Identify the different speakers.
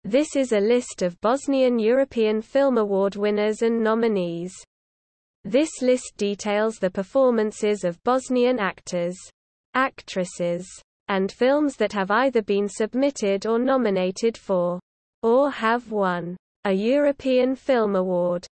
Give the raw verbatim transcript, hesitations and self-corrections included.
Speaker 1: This is a list of Bosnian European Film Award winners and nominees. This list details the performances of Bosnian actors, actresses, and films that have either been submitted or nominated for, or have won, a European Film Award.